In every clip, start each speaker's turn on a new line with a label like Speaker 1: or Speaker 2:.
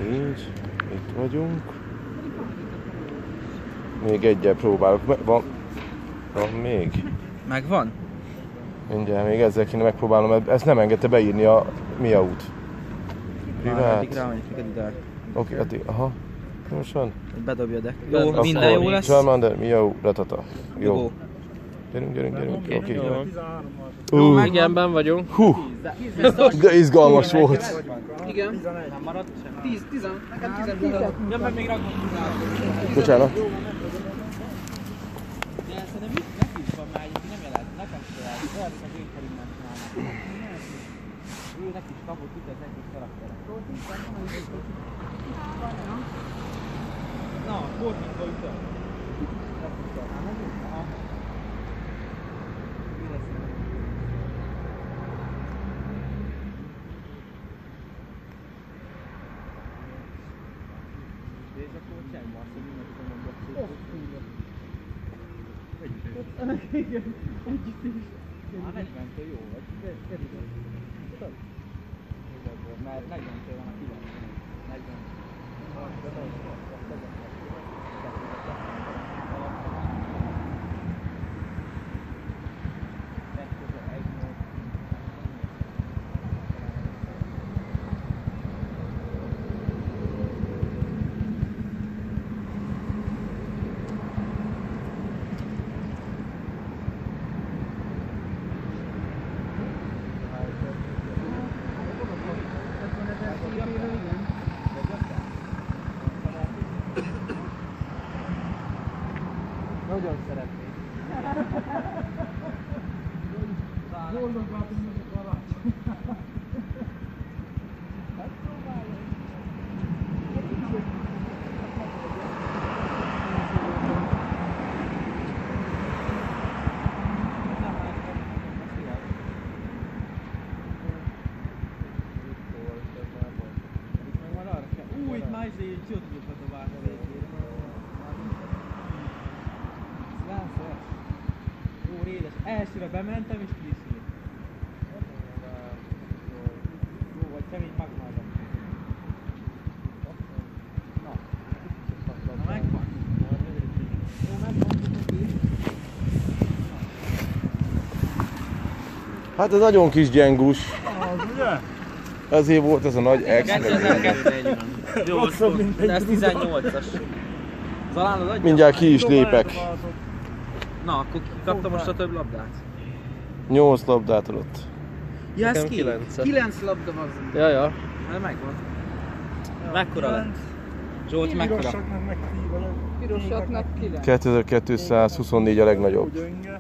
Speaker 1: Így, itt vagyunk. Még egyel próbálok. Van még?
Speaker 2: Megvan?
Speaker 1: Mindjárt még ezzel kéne megpróbálnom, mert ezt nem engedte beírni a Miaut. Privát. Oké, addig, aha. Most van?
Speaker 2: Bedobja, de jó, minden jó lesz.
Speaker 1: Charmander, Miau, Ratata. Jó. Gyerünk. Oké.
Speaker 2: Jó, igenben vagyunk.
Speaker 1: Hú, de izgalmas volt.
Speaker 2: Igen. Nem maradt semmi. 10, nekem 10. Ja, meg még rakom 10.
Speaker 1: Bocsánat.
Speaker 2: Szerintem neki is van már egy, nem jelent, nekem is jelent. Persze, a végfelén nem csinálnak. Ő neki is kapott itt az egyik karaktere. Na, fordítva ütött. És akkor semmi azt, hogy mindenki mondott. Igen, együtt is. Már 40-től jó vagy. Mert 40-től van a 90. Nagyon szeretnék. Boldog látom meg a karácsony. Új, itt már is jött a várt végére. Jó, rédes. Elsőre bementem és kiszírt. Jó, vagy kemény magmában. Na, megvan. Jó, megvan.
Speaker 1: Hát ez nagyon kis gyengus.
Speaker 3: Az ugye?
Speaker 1: Ezért volt ez a nagy X.
Speaker 2: 2002-ben. Jó, de ez 18-as. Talán az adja?
Speaker 1: Mindjárt ki is lépek.
Speaker 2: Na, akkor kaptam most a több labdát.
Speaker 1: 8 labdát adott.
Speaker 2: Ja, ez 9 labda van.
Speaker 4: Ja.
Speaker 2: Hát megvan. Mekkora lett? Zsolt, mekkora?
Speaker 3: Pirosaknak 9.
Speaker 1: 2224 a legnagyobb.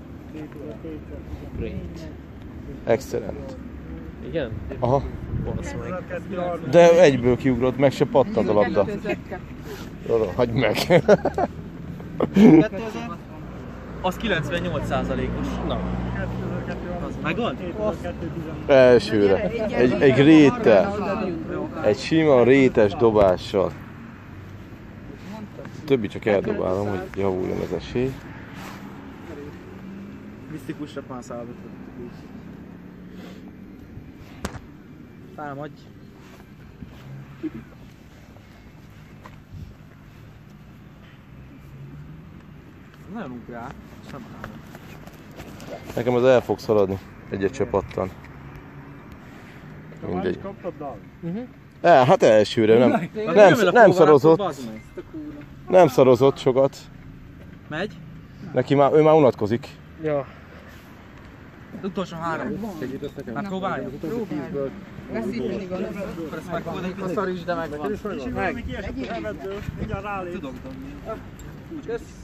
Speaker 4: Great.
Speaker 1: Excellent.
Speaker 4: Igen?
Speaker 1: Aha.
Speaker 4: Basz meg.
Speaker 1: De egyből kiugrott, meg se pattant a labda. Jó, hagyd meg.
Speaker 2: Az 98%-os. Na. Az megvan?
Speaker 1: Elsőre. Egy réttel. Egy sima rétes dobással. Többi csak eldobálom, hogy javuljon az esély.
Speaker 2: Misztikusra panszállott. Támadj. Nagyon ugrál.
Speaker 1: Nekem az el fog szaladni. Egyet se pattan. Mindegy. Hát elsőre, nem szarozott. Nem szarozott sokat.
Speaker 2: Megy?
Speaker 1: Ő már unatkozik.
Speaker 4: Ja.
Speaker 2: Utolsó 3. Megpróbáljuk?
Speaker 3: Próbáljuk. Veszíteni van.
Speaker 2: Akkor ezt megpróbáljuk, a szar is, de megvan.
Speaker 3: Meg.
Speaker 2: Tudok dobni. Kösz.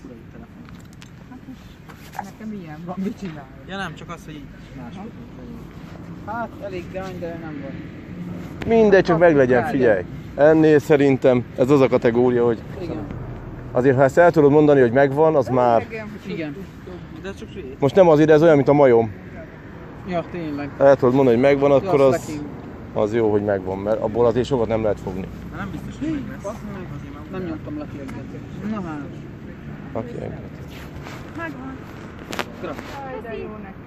Speaker 3: Nekem ilyen van, mit csinálj?
Speaker 2: Ja nem, csak az, hogy így máshogy.
Speaker 3: Hát elég gány, de nem van.
Speaker 1: Mindegy, csak meglegyen, figyelj. Ennél szerintem ez az a kategória, hogy
Speaker 3: Igen.
Speaker 1: azért ha ezt el tudod mondani, hogy megvan, az már...
Speaker 3: Igen.
Speaker 2: De csak süllyed.
Speaker 1: Most nem az ide, ez olyan, mint a majom.
Speaker 3: Ja, tényleg.
Speaker 1: El tudod mondani, hogy megvan, akkor az jó, hogy megvan, mert abból azért sokat nem lehet fogni.
Speaker 2: Nem biztos, hogy meg lesz.
Speaker 3: Nem nyomtam le kérdezést. Na hát.
Speaker 1: Oké.
Speaker 3: Megvan. Jaj, de jó neki.